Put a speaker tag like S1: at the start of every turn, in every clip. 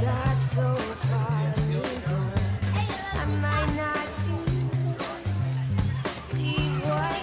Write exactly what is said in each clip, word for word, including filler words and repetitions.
S1: got so far to leave. I might not leave what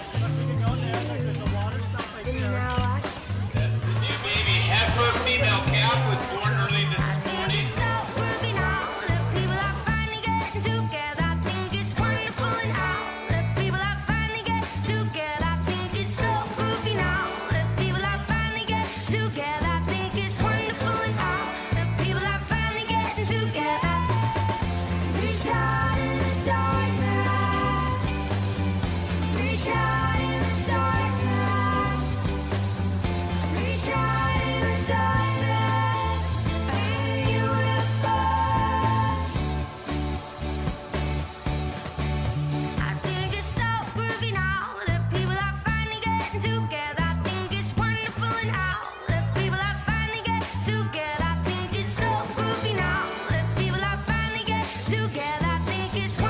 S1: but now I see.
S2: That's the new baby heifer female calf was born early this morning.
S1: So groovy now that people are finally getting together. I think it's wonderful and how that people are finally getting together. I think it's so groovy now that people are finally getting together. I think it's wonderful and how that people are finally getting together. Reach out in the darkness. Reach out in the darkness. Reach out in the darkness. Beautiful. I think it's so groovy now that people are finally getting together. I think it's wonderful and how that people are finally getting together. I think it's so groovy now that people are finally getting together. I think it's wonderful.